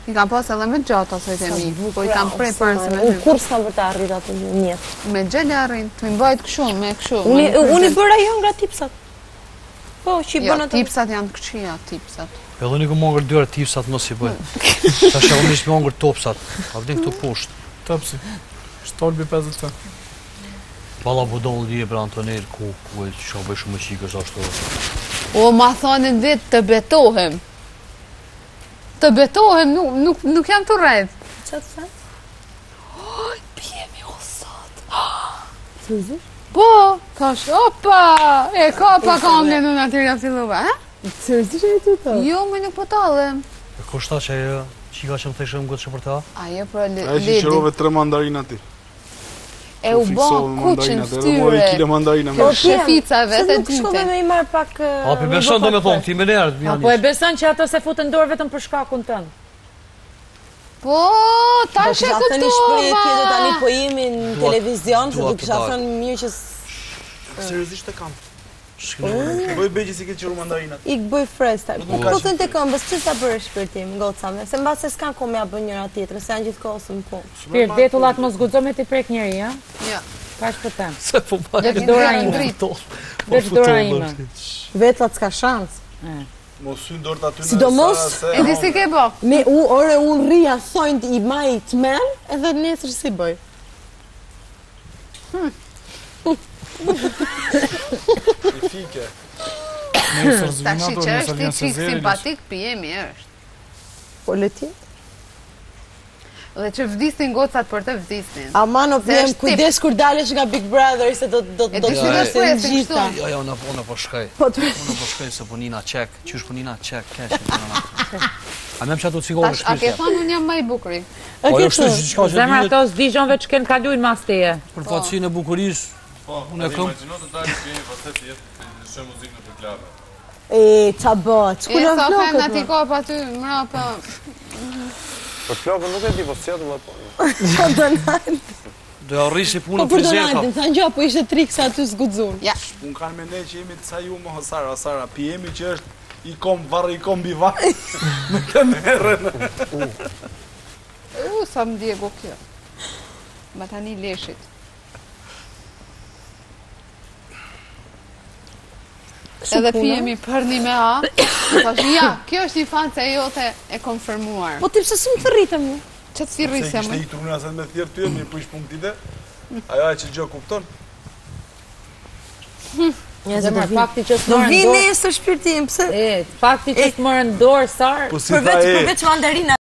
I kam pas edhe me gjata, sot e mi, po i kam prej për se me Unë kur s'kam për të arrit atë mjetë. me gjele arrin, të mi bëjt këshu, me këshu. Unë i bëra jo nga tipsat. Po, që i Jo, bën atë. tipsat janë të këqia, tipsat. Edhe unë i ku mongër dyre tipsat mos i bëj. Ta shë unë ishtë mongër topsat. A vdin këtu poshtë. Topsi. Shtolbi 50 cent. Balla budolli di e për Antonir, ku e që bëj shumë qikës ashtu. O, ma thonin dit të betohem. Të betohem, nuk jam të rejt. Qatë sa? Oj, pjemi o sot. Cëzër? Po, thash, opa, e ka kamle në natyrja filluva, he? Cëzër e të të? Jo, me nuk po talem. E kushta që ajo qika që më theshë më gëtë që për ta? Ajo pra A e që ledi. qërove 3 mandarina ti. E u ba kuqin Mori kile ftyre. mandarina me. Kjo shefica vetë e Nuk shkove dyte. me i marë pak... A për beson do me thonë, ti me njerë, Apo e beson që ato se futën dorë vetëm për shkakun tënë? Po, ta shë Tani këtova. shprehje tjetër tani po jemi në televizion, se dua do kisha të thënë mirë që Seriozisht e kam. Bëj begji si ke qëru mandarinat. ik bëj fresta. Po thënë të këmbës, që sa bërë shpirtim, gocave? Se mbas se s'kan kohë me ja bën njëra tjetrën, se janë gjithkohës në punë. Shpirt, vetullat mos guxo me ti prek njeri, ja? Ja. Kaq po them. Se po ma Veç dora ime. Veç dora ime. Vetlat s'ka shans. Mos hyn dorët aty në Sidomos, E di si ke bë? unë rria thonjt i maj të men, edhe nesër si bëj. I fike. Ta Nesër shi zvinator, që nesër është i vjen qik Sezeri. simpatik, pjemi është. Po leti? Dhe që vdisnin gocat për të vdisnin. Aman o Se vjem, është kujdes kur dalesh nga Big Brother, se do E të di si do shkruasin shpresin gjitha. kështu. Jo, unë po shkaj. Po të Unë po shkaj se po nina qek. Qysh po nina qek, kesh. A me më që ato cigore Tash, a ke shpirtja? thonë unë jam më i bukuri? Po jo shtu që qka që Zemra dhjet ato s'dijon veç ken kalujnë mas teje. për fatësinë e bukurisë. Unë e kam. Imagjino të dalë pjeni pastaj të jetë në shë muzikë në të klave. qa bët, E shkullon sa fen flokët ati më. kap aty, mrapa. Për flokën nuk e di, po s'jetë më po. Po Donald. Do ja rrisi Po punën për frizerka. Donaldin, thanë gjë, po ishte trik se aty s'guxun. Ja, Unë kanë me ne që jemi të sa ju më Sara, pjemi që është i kom varë, i kom bivar. Me kënë herën. sa më djego kjo. Ma tani leshit. Edhe pjemi përni me a. Thash, ja, kjo është një fanë se jote e konfirmuar. Po ti pse s'më të rritëm mu? Që të si Se rrisja kishte më? i turuna se me thjerë ty, mirë po ish punktite. Ajo e që gjë kupton. Zemra, fakti që Do s'morën vi dorë. nesër shpirtim, pse? Fakti që s'morën dorë, Sar. Po si tha e, Përveç mandarina